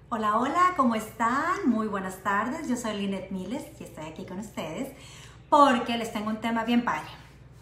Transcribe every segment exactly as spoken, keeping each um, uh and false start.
Hola, hola, ¿cómo están? Muy buenas tardes, yo soy Lynette Miles y estoy aquí con ustedes porque les tengo un tema bien padre.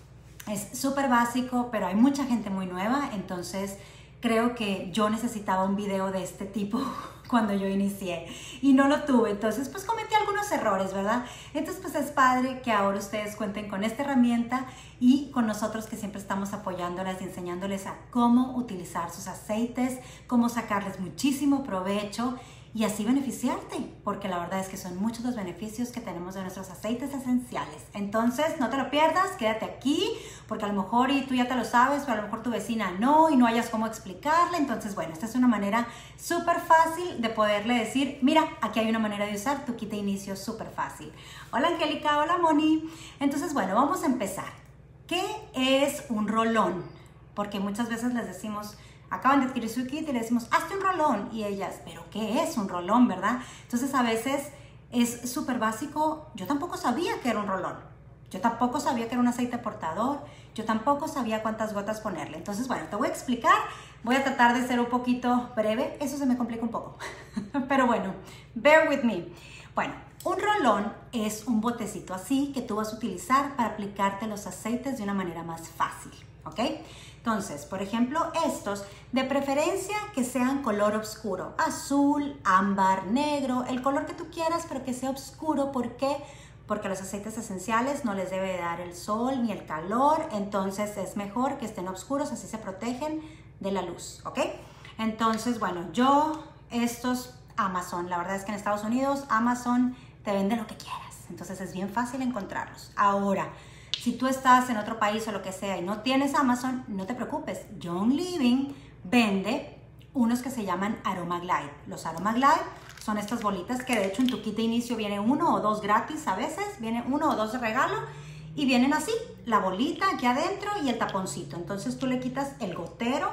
Es súper básico, pero hay mucha gente muy nueva, entonces creo que yo necesitaba un video de este tipo cuando yo inicié y no lo tuve, entonces pues cometí algunos errores, ¿verdad? Entonces pues es padre que ahora ustedes cuenten con esta herramienta y con nosotros que siempre estamos apoyándolas y enseñándoles a cómo utilizar sus aceites, cómo sacarles muchísimo provecho y así beneficiarte, porque la verdad es que son muchos los beneficios que tenemos de nuestros aceites esenciales. Entonces, no te lo pierdas, quédate aquí, porque a lo mejor y tú ya te lo sabes, pero a lo mejor tu vecina no, y no hayas cómo explicarle. Entonces, bueno, esta es una manera súper fácil de poderle decir, mira, aquí hay una manera de usar tu kit de inicio súper fácil. Hola, Angélica, hola, Moni. Entonces, bueno, vamos a empezar. ¿Qué es un rolón? Porque muchas veces les decimos, acaban de adquirir su kit y le decimos, hazte un rolón. Y ellas, ¿pero qué es un rolón, verdad? Entonces a veces es súper básico. Yo tampoco sabía que era un rolón. Yo tampoco sabía que era un aceite portador. Yo tampoco sabía cuántas gotas ponerle. Entonces, bueno, te voy a explicar. Voy a tratar de ser un poquito breve. Eso se me complica un poco. Pero bueno, bear with me. Bueno, un rolón es un botecito así que tú vas a utilizar para aplicarte los aceites de una manera más fácil, ¿ok? Entonces, por ejemplo, estos, de preferencia que sean color oscuro, azul, ámbar, negro, el color que tú quieras, pero que sea oscuro. ¿Por qué? Porque los aceites esenciales no les debe dar el sol ni el calor, entonces es mejor que estén oscuros, así se protegen de la luz, ¿ok? Entonces, bueno, yo, estos, Amazon, la verdad es que en Estados Unidos, Amazon te vende lo que quieras, entonces es bien fácil encontrarlos. Ahora, si tú estás en otro país o lo que sea y no tienes Amazon, no te preocupes. Young Living vende unos que se llaman Aroma Glide. Los Aroma Glide son estas bolitas que de hecho en tu kit de inicio viene uno o dos gratis a veces, viene uno o dos de regalo y vienen así, la bolita aquí adentro y el taponcito. Entonces tú le quitas el gotero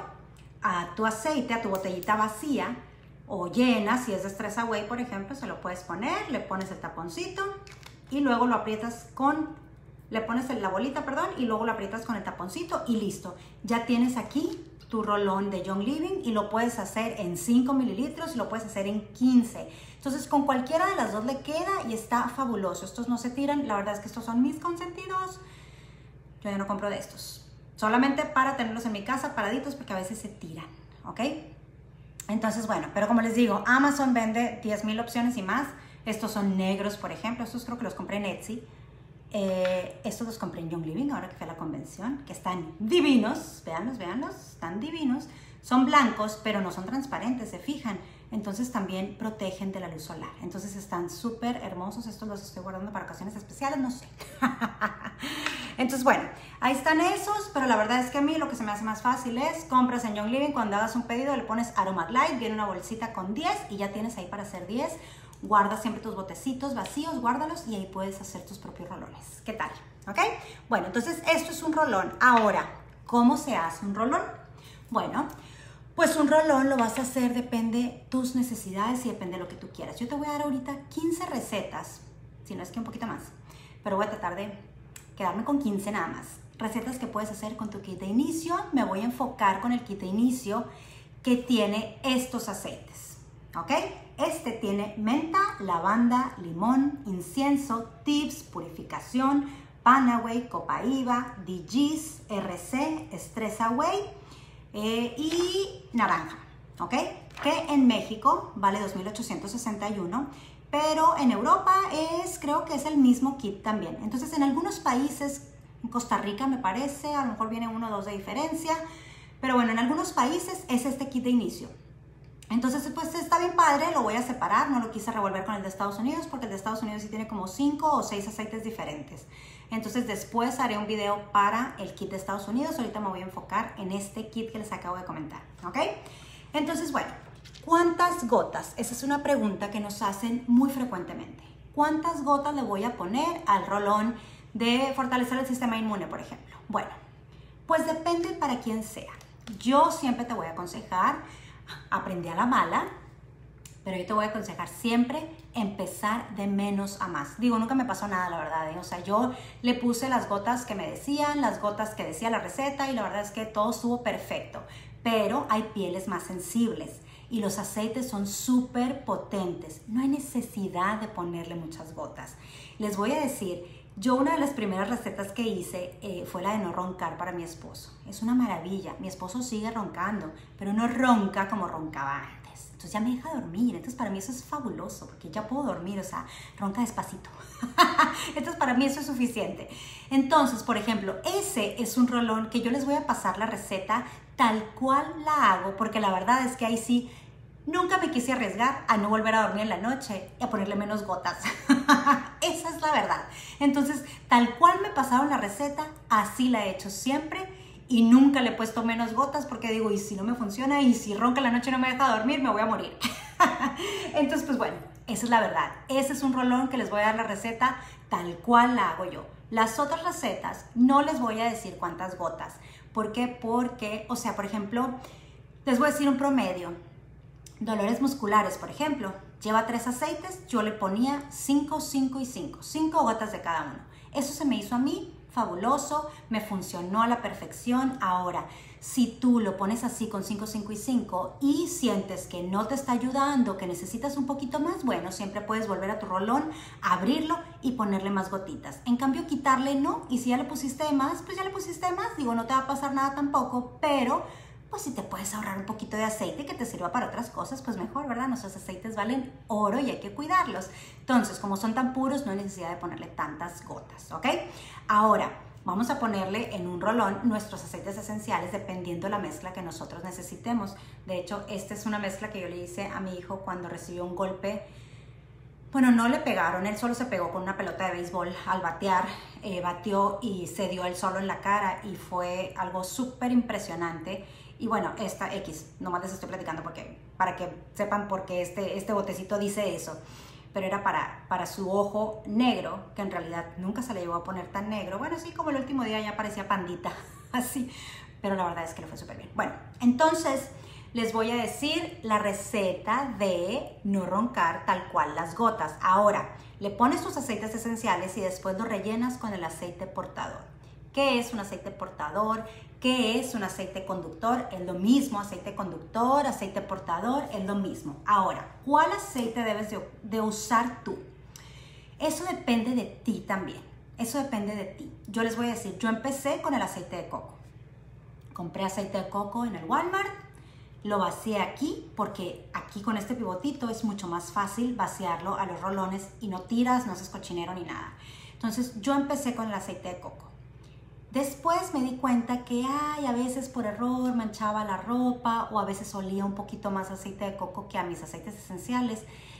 a tu aceite, a tu botellita vacía o llena, si es de Stress Away por ejemplo, se lo puedes poner, le pones el taponcito y luego lo aprietas con... Le pones la bolita, perdón, y luego lo aprietas con el taponcito y listo. Ya tienes aquí tu rolón de Young Living y lo puedes hacer en cinco mililitros y lo puedes hacer en quince. Entonces, con cualquiera de las dos le queda y está fabuloso. Estos no se tiran. La verdad es que estos son mis consentidos. Yo ya no compro de estos. Solamente para tenerlos en mi casa paraditos porque a veces se tiran, ¿ok? Entonces, bueno, pero como les digo, Amazon vende diez mil opciones y más. Estos son negros, por ejemplo. Estos creo que los compré en Etsy. Eh, estos los compré en Young Living ahora que fui a la convención, que están divinos, véanlos, véanlos, están divinos, son blancos pero no son transparentes, se fijan, entonces también protegen de la luz solar, entonces están súper hermosos. Estos los estoy guardando para ocasiones especiales, no sé. Entonces bueno, ahí están esos, pero la verdad es que a mí lo que se me hace más fácil es, compras en Young Living, cuando hagas un pedido le pones Aroma Glide, viene una bolsita con diez y ya tienes ahí para hacer diez. Guarda siempre tus botecitos vacíos, guárdalos y ahí puedes hacer tus propios rolones. ¿Qué tal? ¿Ok? Bueno, entonces esto es un rolón. Ahora, ¿cómo se hace un rolón? Bueno, pues un rolón lo vas a hacer, depende de tus necesidades y depende de lo que tú quieras. Yo te voy a dar ahorita quince recetas, si no es que un poquito más, pero voy a tratar de quedarme con quince nada más. Recetas que puedes hacer con tu kit de inicio. Me voy a enfocar con el kit de inicio que tiene estos aceites, ¿ok? Este tiene menta, lavanda, limón, incienso, tips, purificación, Panaway, Copaiba, D Gs, R C, Stress Away eh, y naranja, ¿ok? Que en México vale dos mil ochocientos sesenta y uno, pero en Europa es, creo que es el mismo kit también. Entonces en algunos países, en Costa Rica me parece, a lo mejor viene uno o dos de diferencia, pero bueno, en algunos países es este kit de inicio. Entonces, pues está bien padre, lo voy a separar, no lo quise revolver con el de Estados Unidos porque el de Estados Unidos sí tiene como cinco o seis aceites diferentes. Entonces después haré un video para el kit de Estados Unidos, ahorita me voy a enfocar en este kit que les acabo de comentar, ¿ok? Entonces, bueno, ¿cuántas gotas? Esa es una pregunta que nos hacen muy frecuentemente. ¿Cuántas gotas le voy a poner al rolón de fortalecer el sistema inmune, por ejemplo? Bueno, pues depende para quién sea. Yo siempre te voy a aconsejar, aprendí a la mala, pero yo te voy a aconsejar siempre empezar de menos a más. Digo, nunca me pasó nada, la verdad, ¿eh? O sea, yo le puse las gotas que me decían, las gotas que decía la receta y la verdad es que todo estuvo perfecto. Pero hay pieles más sensibles y los aceites son súper potentes. No hay necesidad de ponerle muchas gotas. Les voy a decir, yo una de las primeras recetas que hice eh, fue la de no roncar para mi esposo. Es una maravilla. Mi esposo sigue roncando, pero no ronca como roncaba antes. Entonces ya me deja dormir. Entonces para mí eso es fabuloso, porque ya puedo dormir, o sea, ronca despacito. Entonces para mí eso es suficiente. Entonces, por ejemplo, ese es un rolón que yo les voy a pasar la receta tal cual la hago, porque la verdad es que ahí sí nunca me quise arriesgar a no volver a dormir en la noche y a ponerle menos gotas. Esa es la verdad. Entonces, tal cual me pasaron la receta, así la he hecho siempre y nunca le he puesto menos gotas porque digo, y si no me funciona y si ronca en la noche y no me deja dormir, me voy a morir. Entonces, pues bueno, esa es la verdad. Ese es un rolón que les voy a dar la receta tal cual la hago yo. Las otras recetas no les voy a decir cuántas gotas. ¿Por qué? Porque, o sea, por ejemplo, les voy a decir un promedio. Dolores musculares, por ejemplo, lleva tres aceites, yo le ponía cinco, cinco y cinco, cinco gotas de cada uno. Eso se me hizo a mí fabuloso, me funcionó a la perfección. Ahora, si tú lo pones así con cinco, cinco y cinco y sientes que no te está ayudando, que necesitas un poquito más, bueno, siempre puedes volver a tu rolón, abrirlo y ponerle más gotitas. En cambio, quitarle no, y si ya le pusiste de más, pues ya le pusiste de más, digo, no te va a pasar nada tampoco, pero pues si te puedes ahorrar un poquito de aceite que te sirva para otras cosas, pues mejor, ¿verdad? Nuestros aceites valen oro y hay que cuidarlos. Entonces, como son tan puros, no hay necesidad de ponerle tantas gotas, ¿ok? Ahora, vamos a ponerle en un rolón nuestros aceites esenciales dependiendo de la mezcla que nosotros necesitemos. De hecho, esta es una mezcla que yo le hice a mi hijo cuando recibió un golpe. Bueno, no le pegaron, él solo se pegó con una pelota de béisbol al batear, eh, batió y se dio él solo en la cara y fue algo súper impresionante. Y bueno, esta X, nomás les estoy platicando porque, para que sepan por qué este, este botecito dice eso. Pero era para, para su ojo negro, que en realidad nunca se le llegó a poner tan negro. Bueno, sí, como el último día ya parecía pandita, así. Pero la verdad es que le fue súper bien. Bueno, entonces les voy a decir la receta de no roncar tal cual las gotas. Ahora, le pones tus aceites esenciales y después lo rellenas con el aceite portador. ¿Qué es un aceite portador? ¿Qué es un aceite conductor? Es lo mismo, aceite conductor, aceite portador, es lo mismo. Ahora, ¿cuál aceite debes de, de usar tú? Eso depende de ti también, eso depende de ti. Yo les voy a decir, yo empecé con el aceite de coco. Compré aceite de coco en el Walmart, lo vacié aquí, porque aquí con este pivotito es mucho más fácil vaciarlo a los rolones y no tiras, no haces cochinero ni nada. Entonces, yo empecé con el aceite de coco. Después me di cuenta que ay, a veces por error manchaba la ropa o a veces olía un poquito más aceite de coco que a mis aceites esenciales.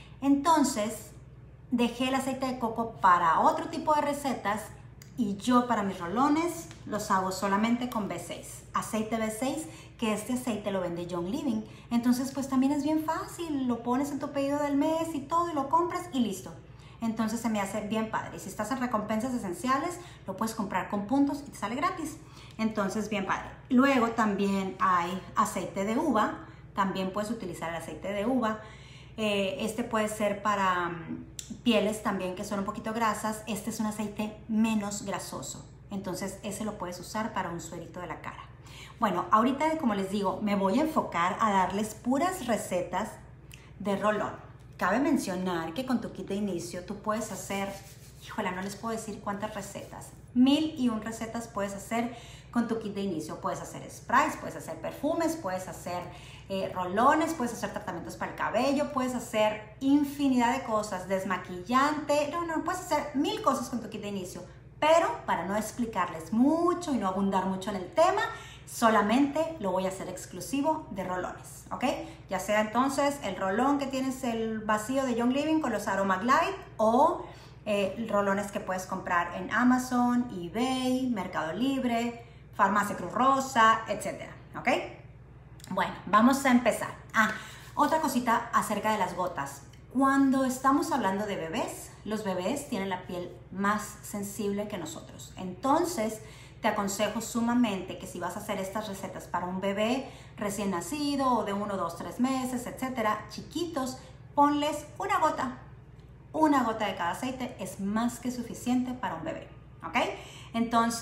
Entonces dejé el aceite de coco para otro tipo de recetas y yo para mis rolones los hago solamente con B seis. Aceite B seis, que este aceite lo vende Young Living. Entonces pues también es bien fácil, lo pones en tu pedido del mes y todo y lo compras y listo. Entonces se me hace bien padre. Y si estás en recompensas esenciales, lo puedes comprar con puntos y te sale gratis. Entonces, bien padre. Luego también hay aceite de uva. También puedes utilizar el aceite de uva. Eh, este puede ser para um, pieles también que son un poquito grasas. Este es un aceite menos grasoso. Entonces, ese lo puedes usar para un suerito de la cara. Bueno, ahorita, como les digo, me voy a enfocar a darles puras recetas de rolón. Cabe mencionar que con tu kit de inicio tú puedes hacer, híjole, no les puedo decir cuántas recetas, mil y un recetas puedes hacer con tu kit de inicio. Puedes hacer sprays, puedes hacer perfumes, puedes hacer eh, rolones, puedes hacer tratamientos para el cabello, puedes hacer infinidad de cosas, desmaquillante, no, no, puedes hacer mil cosas con tu kit de inicio. Pero para no explicarles mucho y no abundar mucho en el tema, solamente lo voy a hacer exclusivo de rolones, ¿ok? Ya sea entonces el rolón que tienes el vacío de Young Living con los Aroma Glide o eh, rolones que puedes comprar en Amazon, eBay, Mercado Libre, Farmacia Cruz Rosa, etcétera, ¿ok? Bueno, vamos a empezar. Ah, otra cosita acerca de las gotas. Cuando estamos hablando de bebés, los bebés tienen la piel más sensible que nosotros. Entonces, te aconsejo sumamente que si vas a hacer estas recetas para un bebé recién nacido o de uno, dos, tres meses, etcétera, chiquitos, ponles una gota. Una gota de cada aceite es más que suficiente para un bebé, ¿ok? Entonces,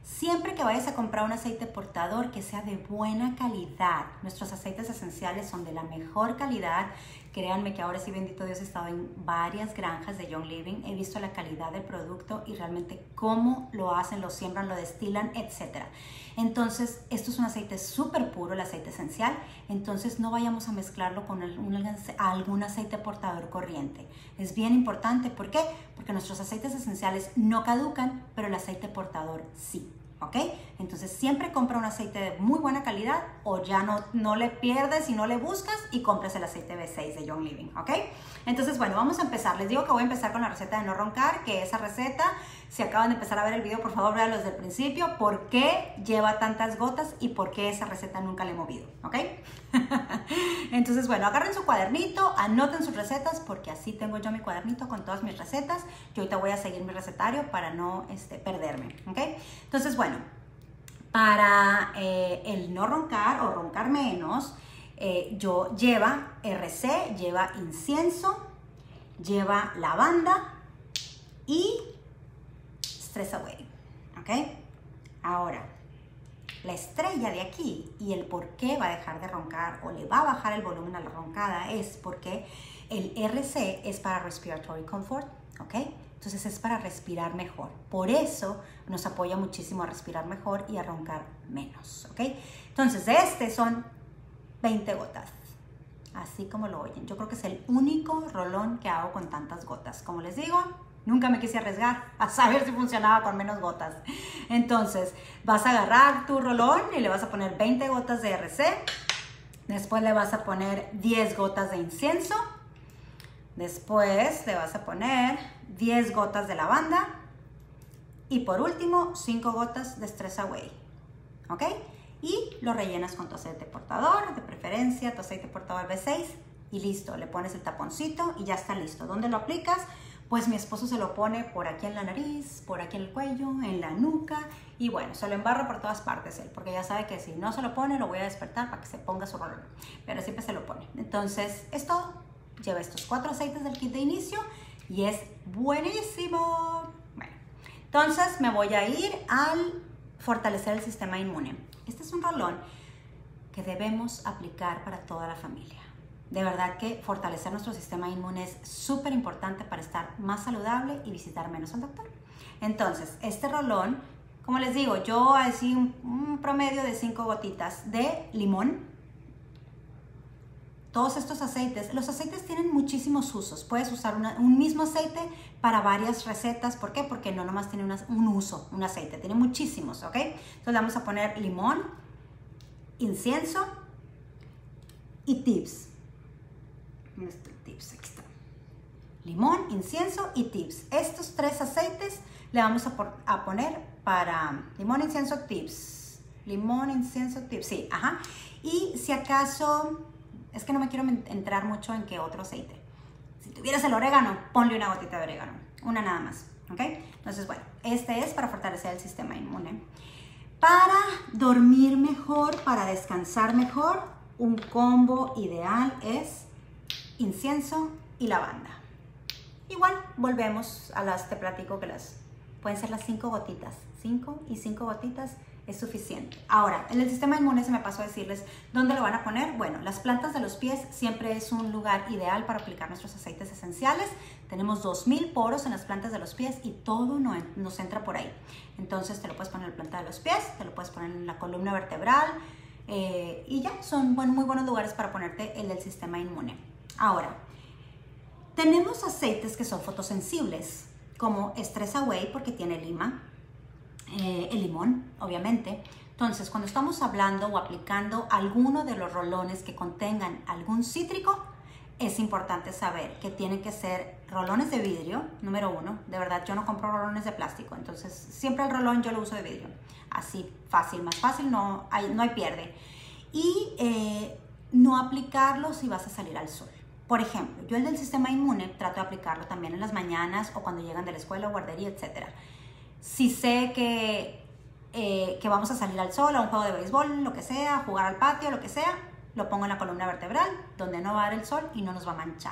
Siempre que vayas a comprar un aceite portador que sea de buena calidad. Nuestros aceites esenciales son de la mejor calidad. Créanme que ahora sí, bendito Dios, he estado en varias granjas de Young Living. He visto la calidad del producto y realmente cómo lo hacen, lo siembran, lo destilan, etcétera. Entonces, esto es un aceite súper puro, el aceite esencial. Entonces, no vayamos a mezclarlo con algún, algún aceite portador corriente. Es bien importante. ¿Por qué? Porque nuestros aceites esenciales no caducan, pero el aceite portador sí. ¿Ok? Entonces siempre compra un aceite de muy buena calidad o ya no, no le pierdes y no le buscas y compras el aceite B seis de Young Living. ¿Ok? Entonces, bueno, vamos a empezar. Les digo que voy a empezar con la receta de no roncar, que esa receta, si acaban de empezar a ver el video, por favor, véanlo desde el principio. ¿Por qué lleva tantas gotas y por qué esa receta nunca la he movido? ¿Ok? Entonces, bueno, agarren su cuadernito, anoten sus recetas, porque así tengo yo mi cuadernito con todas mis recetas. Yo ahorita voy a seguir mi recetario para no este, perderme. ¿Ok? Entonces, bueno, para eh, el no roncar o roncar menos, eh, yo lleva R C, lleva incienso, lleva lavanda y Stress Away. ¿Ok? Ahora, la estrella de aquí y el por qué va a dejar de roncar o le va a bajar el volumen a la roncada es porque el R C es para Respiratory Comfort, ¿ok? Entonces es para respirar mejor. Por eso nos apoya muchísimo a respirar mejor y a roncar menos, ¿ok? Entonces de este son veinte gotas, así como lo oyen. Yo creo que es el único rolón que hago con tantas gotas. Como les digo, nunca me quise arriesgar a saber si funcionaba con menos gotas. Entonces, vas a agarrar tu rolón y le vas a poner veinte gotas de R C. Después le vas a poner diez gotas de incienso. Después le vas a poner diez gotas de lavanda. Y por último, cinco gotas de Stress Away. ¿Ok? Y lo rellenas con tu aceite portador, de preferencia tu aceite portador B seis. Y listo, le pones el taponcito y ya está listo. ¿Dónde lo aplicas? Pues mi esposo se lo pone por aquí en la nariz, por aquí en el cuello, en la nuca y bueno, se lo embarra por todas partes él, porque ya sabe que si no se lo pone lo voy a despertar para que se ponga su rolón, pero siempre se lo pone. Entonces es todo, lleva estos cuatro aceites del kit de inicio y es buenísimo. Bueno, entonces me voy a ir al fortalecer el sistema inmune. Este es un rolón que debemos aplicar para toda la familia. De verdad que fortalecer nuestro sistema inmune es súper importante para estar más saludable y visitar menos al doctor. Entonces, este rolón, como les digo, yo así un, un promedio de cinco gotitas de limón. Todos estos aceites, los aceites tienen muchísimos usos. Puedes usar una, un mismo aceite para varias recetas. ¿Por qué? Porque no nomás tiene una, un uso, un aceite, tiene muchísimos, ¿ok? Entonces le vamos a poner limón, incienso y tips. Tips, aquí está. Limón, incienso y tips. Estos tres aceites le vamos a, por, a poner para limón, incienso, tips. Limón, incienso, tips. Sí, ajá. Y si acaso, es que no me quiero entrar mucho en qué otro aceite. Si tuvieras el orégano, ponle una gotita de orégano. Una nada más, ¿ok? Entonces, bueno, este es para fortalecer el sistema inmune. Para dormir mejor, para descansar mejor, un combo ideal es incienso y lavanda. Igual volvemos a las, te platico que las pueden ser las cinco gotitas, cinco y cinco gotitas es suficiente. Ahora, en el sistema inmune se me pasó a decirles dónde lo van a poner. Bueno, las plantas de los pies siempre es un lugar ideal para aplicar nuestros aceites esenciales. Tenemos dos mil poros en las plantas de los pies y todo no, nos entra por ahí. Entonces te lo puedes poner en la planta de los pies, te lo puedes poner en la columna vertebral eh, y ya, son buen, muy buenos lugares para ponerte el del sistema inmune. Ahora, tenemos aceites que son fotosensibles, como Stress Away porque tiene lima, eh, el limón, obviamente. Entonces, cuando estamos hablando o aplicando alguno de los rolones que contengan algún cítrico, es importante saber que tienen que ser rolones de vidrio, número uno. De verdad, yo no compro rolones de plástico, entonces siempre el rolón yo lo uso de vidrio. Así, fácil, más fácil, no hay, no hay pierde. Y eh, no aplicarlo si vas a salir al sol. Por ejemplo, yo el del sistema inmune trato de aplicarlo también en las mañanas o cuando llegan de la escuela, guardería, etcétera. Si sé que, eh, que vamos a salir al sol, a un juego de béisbol, lo que sea, a jugar al patio, lo que sea, lo pongo en la columna vertebral, donde no va a dar el sol y no nos va a manchar.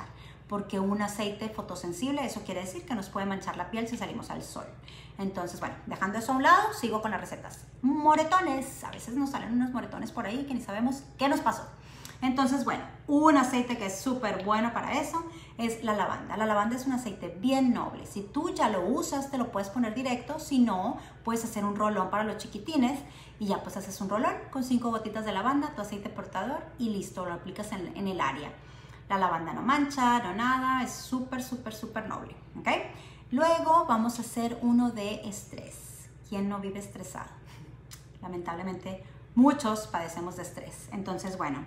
porque un aceite fotosensible, eso quiere decir que nos puede manchar la piel si salimos al sol. Entonces, bueno, dejando eso a un lado, sigo con las recetas. Moretones, a veces nos salen unos moretones por ahí que ni sabemos qué nos pasó. Entonces, bueno, un aceite que es súper bueno para eso es la lavanda. La lavanda es un aceite bien noble. Si tú ya lo usas, te lo puedes poner directo. Si no, puedes hacer un rolón para los chiquitines y ya pues haces un rolón con cinco gotitas de lavanda, tu aceite portador y listo, lo aplicas en, en el área. La lavanda no mancha, no nada, es súper, súper, súper noble, ¿ok? Luego vamos a hacer uno de estrés. ¿Quién no vive estresado? Lamentablemente, muchos padecemos de estrés. Entonces, bueno,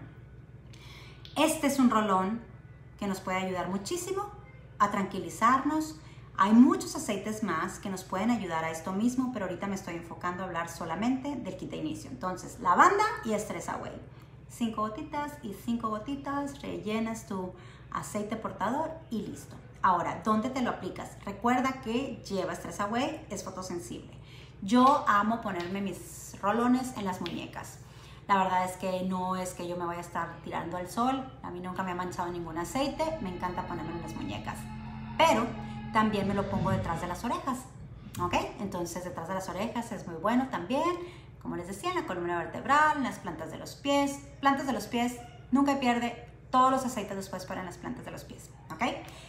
este es un rolón que nos puede ayudar muchísimo a tranquilizarnos. Hay muchos aceites más que nos pueden ayudar a esto mismo, pero ahorita me estoy enfocando a hablar solamente del kit de inicio. Entonces, lavanda y Stress Away. Cinco gotitas y cinco gotitas, rellenas tu aceite portador y listo. Ahora, ¿dónde te lo aplicas? Recuerda que lleva Stress Away, es fotosensible. Yo amo ponerme mis rolones en las muñecas. La verdad es que no es que yo me vaya a estar tirando al sol, a mí nunca me ha manchado ningún aceite, me encanta ponerme en las muñecas, pero también me lo pongo detrás de las orejas, ¿ok? Entonces detrás de las orejas es muy bueno también, como les decía, en la columna vertebral, en las plantas de los pies, plantas de los pies, nunca pierde, todos los aceites los puedes poner en las plantas de los pies, ¿ok?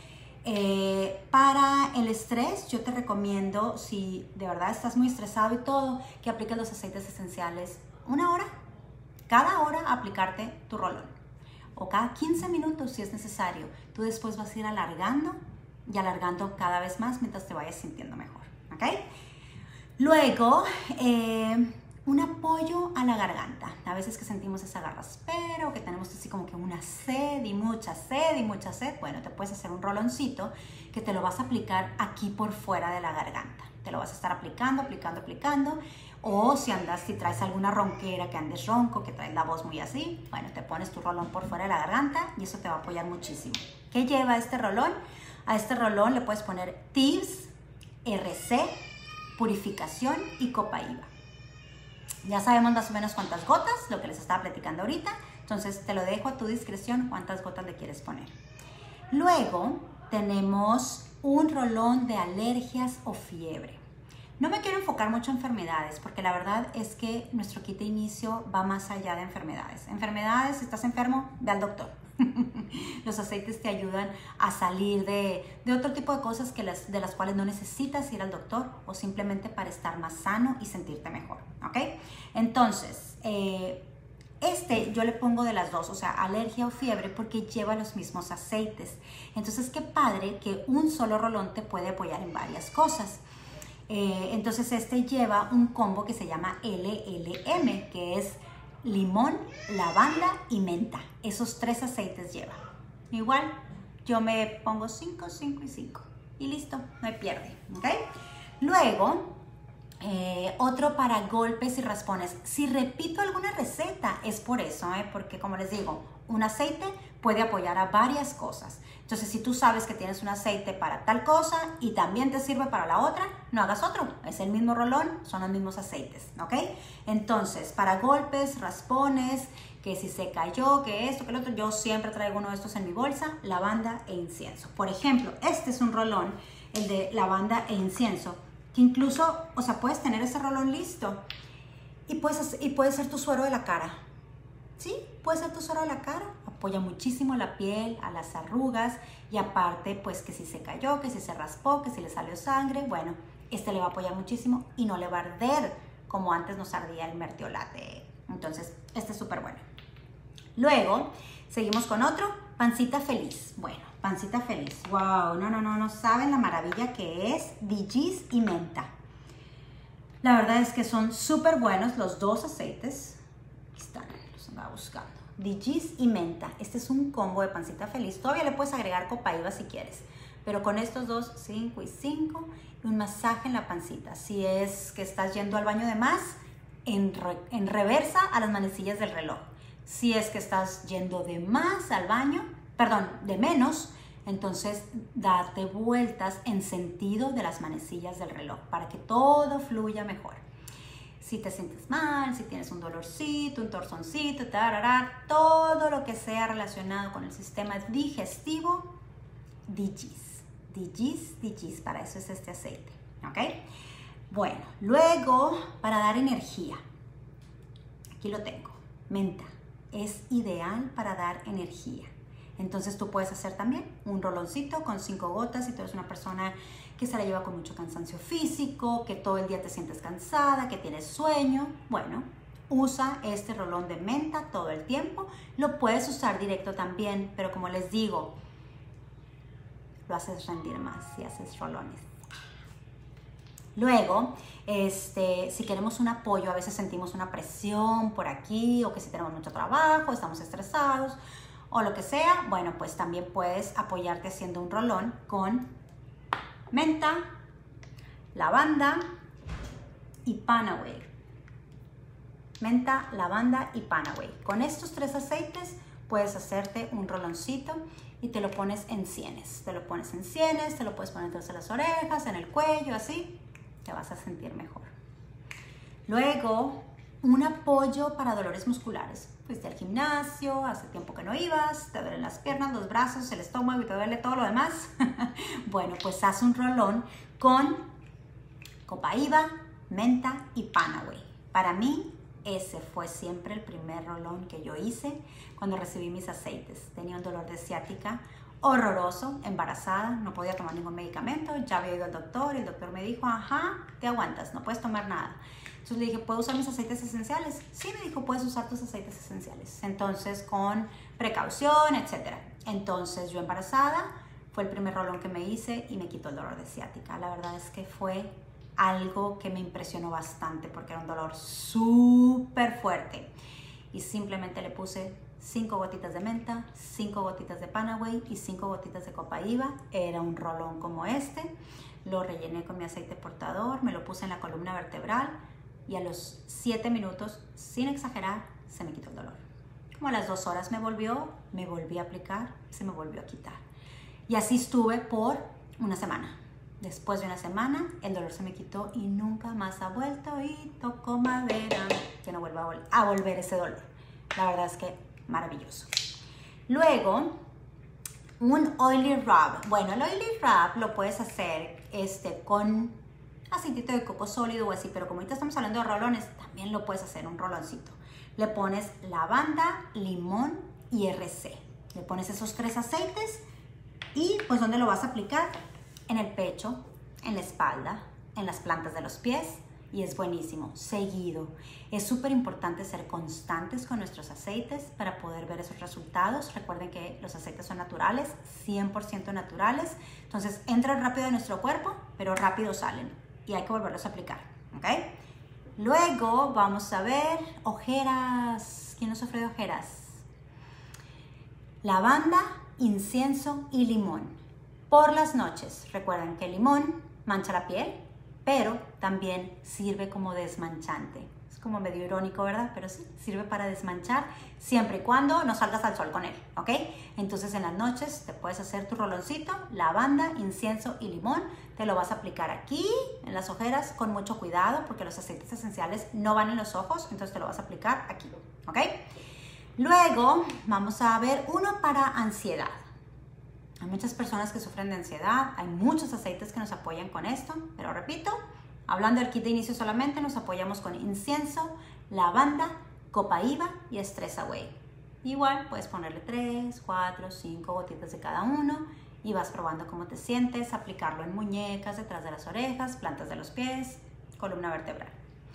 Eh, para el estrés, yo te recomiendo, si de verdad estás muy estresado y todo, que apliques los aceites esenciales una hora. Cada hora aplicarte tu rolón o cada quince minutos si es necesario. Tú después vas a ir alargando y alargando cada vez más mientras te vayas sintiendo mejor, ¿ok? Luego, eh, un apoyo a la garganta. A veces que sentimos esa garraspera o que tenemos así como que una sed y mucha sed y mucha sed. Bueno, te puedes hacer un roloncito que te lo vas a aplicar aquí por fuera de la garganta. Te lo vas a estar aplicando, aplicando, aplicando. O si andas, si traes alguna ronquera, que andes ronco, que traes la voz muy así, bueno, te pones tu rolón por fuera de la garganta y eso te va a apoyar muchísimo. ¿Qué lleva este rolón? A este rolón le puedes poner Tips, R C, Purificación y Copaiba. Ya sabemos más o menos cuántas gotas, lo que les estaba platicando ahorita, entonces te lo dejo a tu discreción cuántas gotas le quieres poner. Luego tenemos un rolón de alergias o fiebre. No me quiero enfocar mucho en enfermedades, porque la verdad es que nuestro kit de inicio va más allá de enfermedades. Enfermedades, si estás enfermo, ve al doctor. Los aceites te ayudan a salir de, de otro tipo de cosas que las, de las cuales no necesitas ir al doctor o simplemente para estar más sano y sentirte mejor, ¿ok? Entonces, eh, este yo le pongo de las dos, o sea, alergia o fiebre, porque lleva los mismos aceites. Entonces, qué padre que un solo rolón te puede apoyar en varias cosas. Eh, entonces este lleva un combo que se llama L L M, que es limón, lavanda y menta. Esos tres aceites lleva. Igual yo me pongo cinco, cinco y cinco y listo, no hay pierde, ¿ok? Luego, eh, otro para golpes y raspones. Si repito alguna receta es por eso, ¿eh? Porque como les digo, un aceite puede apoyar a varias cosas. Entonces, si tú sabes que tienes un aceite para tal cosa y también te sirve para la otra, no hagas otro. Es el mismo rolón, son los mismos aceites, ¿ok? Entonces, para golpes, raspones, que si se cayó, que esto, que lo otro, yo siempre traigo uno de estos en mi bolsa, lavanda e incienso. Por ejemplo, este es un rolón, el de lavanda e incienso, que incluso, o sea, puedes tener ese rolón listo y puedes, y puede ser tu suero de la cara. ¿Sí? Puede ser tu suero de la cara, apoya muchísimo la piel, a las arrugas y aparte pues que si se cayó, que si se raspó, que si le salió sangre, bueno, este le va a apoyar muchísimo y no le va a arder como antes nos ardía el mertiolate. Entonces, este es súper bueno. Luego, seguimos con otro, pancita feliz. Bueno, pancita feliz, wow, no, no, no, no saben la maravilla que es Digis y menta. La verdad es que son súper buenos los dos aceites. Aquí están. Va buscando Digis y menta. Este es un combo de pancita feliz. Todavía le puedes agregar copaiba si quieres, pero con estos dos, cinco y cinco, y un masaje en la pancita. Si es que estás yendo al baño de más, en, re, en reversa a las manecillas del reloj. Si es que estás yendo de más al baño, perdón, de menos, entonces date vueltas en sentido de las manecillas del reloj para que todo fluya mejor. Si te sientes mal, si tienes un dolorcito, un torzoncito, tarará, todo lo que sea relacionado con el sistema digestivo, D Gs. D Gs, D Gs, para eso es este aceite, ¿ok? Bueno, luego, para dar energía, aquí lo tengo, menta. Es ideal para dar energía. Entonces tú puedes hacer también un roloncito con cinco gotas si tú eres una persona que se la lleva con mucho cansancio físico, que todo el día te sientes cansada, que tienes sueño. Bueno, usa este rolón de menta todo el tiempo. Lo puedes usar directo también, pero como les digo, lo haces rendir más si haces rolones. Luego, este, si queremos un apoyo, a veces sentimos una presión por aquí, o que si tenemos mucho trabajo, estamos estresados, o lo que sea, bueno, pues también puedes apoyarte haciendo un rolón con menta, lavanda y Panaway. Menta, lavanda y Panaway. Con estos tres aceites puedes hacerte un roloncito y te lo pones en sienes. Te lo pones en sienes, te lo puedes poner entre las orejas, en el cuello, así. Te vas a sentir mejor. Luego, un apoyo para dolores musculares. Fuiste al gimnasio, hace tiempo que no ibas, te duelen las piernas, los brazos, el estómago y te duele todo lo demás. Bueno, pues haz un rolón con copaiba, menta y Panaway. Para mí, ese fue siempre el primer rolón que yo hice cuando recibí mis aceites. Tenía un dolor de ciática horroroso, embarazada, no podía tomar ningún medicamento, ya había ido al doctor y el doctor me dijo, ajá, te aguantas, no puedes tomar nada. Entonces le dije, ¿puedo usar mis aceites esenciales? Sí, me dijo, puedes usar tus aceites esenciales. Entonces, con precaución, etcétera. Entonces, yo embarazada, fue el primer rolón que me hice y me quitó el dolor de ciática. La verdad es que fue algo que me impresionó bastante porque era un dolor súper fuerte. Y simplemente le puse cinco gotitas de menta, cinco gotitas de Panaway y cinco gotitas de copaiba. Era un rolón como este. Lo rellené con mi aceite portador, me lo puse en la columna vertebral y a los siete minutos, sin exagerar, se me quitó el dolor. Como a las dos horas me volvió, me volví a aplicar, se me volvió a quitar. Y así estuve por una semana. Después de una semana, el dolor se me quitó y nunca más ha vuelto y tocó madera que no vuelva a, vol a volver ese dolor. La verdad es que maravilloso. Luego, un oily rub. Bueno, el oily rub lo puedes hacer este, con aceitito de coco sólido o así, pero como ahorita estamos hablando de rolones, también lo puedes hacer un roloncito. Le pones lavanda, limón y R C. Le pones esos tres aceites y pues ¿dónde lo vas a aplicar? En el pecho, en la espalda, en las plantas de los pies. Y es buenísimo, seguido. Es súper importante ser constantes con nuestros aceites para poder ver esos resultados. Recuerden que los aceites son naturales, cien por ciento naturales. Entonces entran rápido en nuestro cuerpo, pero rápido salen. Y hay que volverlos a aplicar, ¿ok? Luego vamos a ver ojeras. ¿Quién no sufre de ojeras? Lavanda, incienso y limón. Por las noches, recuerden que el limón mancha la piel, pero también sirve como desmanchante. Es como medio irónico, ¿verdad? Pero sí, sirve para desmanchar siempre y cuando no salgas al sol con él, ¿ok? Entonces en las noches te puedes hacer tu roloncito, lavanda, incienso y limón. Te lo vas a aplicar aquí, en las ojeras, con mucho cuidado, porque los aceites esenciales no van en los ojos, entonces te lo vas a aplicar aquí, ¿ok? Luego vamos a ver uno para ansiedad. Hay muchas personas que sufren de ansiedad, hay muchos aceites que nos apoyan con esto, pero repito, hablando del kit de inicio solamente, nos apoyamos con incienso, lavanda, copaiba y Stress Away. Igual puedes ponerle tres, cuatro, cinco gotitas de cada uno y vas probando cómo te sientes, aplicarlo en muñecas, detrás de las orejas, plantas de los pies, columna vertebral.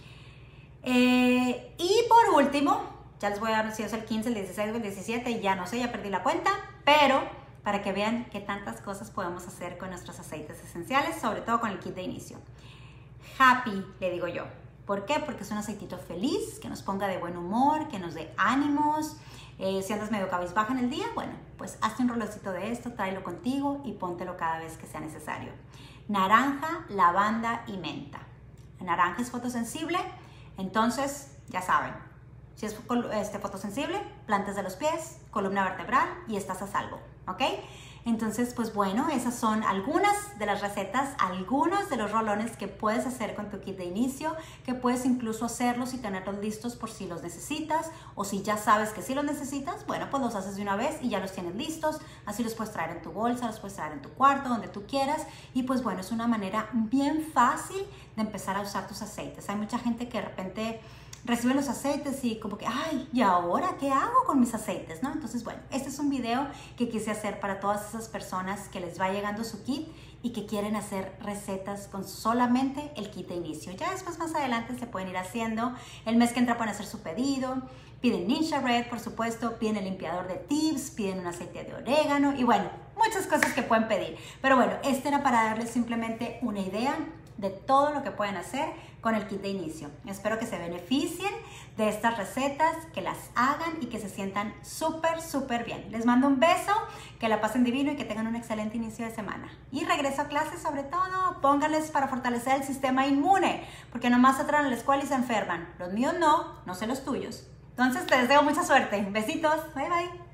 Eh, y por último, ya les voy a dar si es el quince, el dieciséis o el diecisiete, ya no sé, ya perdí la cuenta, pero para que vean qué tantas cosas podemos hacer con nuestros aceites esenciales, sobre todo con el kit de inicio. Happy, le digo yo. ¿Por qué? Porque es un aceitito feliz, que nos ponga de buen humor, que nos dé ánimos. Eh, si andas medio cabizbaja en el día, bueno, pues hazte un roloncito de esto, tráelo contigo y póntelo cada vez que sea necesario. Naranja, lavanda y menta. La naranja es fotosensible, entonces ya saben, si es este, fotosensible, plantas de los pies, columna vertebral y estás a salvo, ¿ok? Entonces, pues bueno, esas son algunas de las recetas, algunos de los rolones que puedes hacer con tu kit de inicio, que puedes incluso hacerlos y tenerlos listos por si los necesitas, o si ya sabes que sí los necesitas, bueno, pues los haces de una vez y ya los tienes listos. Así los puedes traer en tu bolsa, los puedes traer en tu cuarto, donde tú quieras. Y pues bueno, es una manera bien fácil de empezar a usar tus aceites. Hay mucha gente que de repente reciben los aceites y como que, ay, ¿y ahora qué hago con mis aceites? ¿No? Entonces, bueno, este es un video que quise hacer para todas esas personas que les va llegando su kit y que quieren hacer recetas con solamente el kit de inicio. Ya después, más adelante, se pueden ir haciendo. El mes que entra pueden hacer su pedido. Piden Ninja Red, por supuesto, piden el limpiador de tips, piden un aceite de orégano y bueno, muchas cosas que pueden pedir. Pero bueno, este era para darles simplemente una idea de todo lo que pueden hacer con el kit de inicio. Espero que se beneficien de estas recetas, que las hagan y que se sientan súper, súper bien. Les mando un beso, que la pasen divino y que tengan un excelente inicio de semana. Y regreso a clases, sobre todo, pónganles para fortalecer el sistema inmune, porque nomás se traen a la escuela y se enferman. Los míos no, no sé los tuyos. Entonces, te deseo mucha suerte. Besitos. Bye, bye.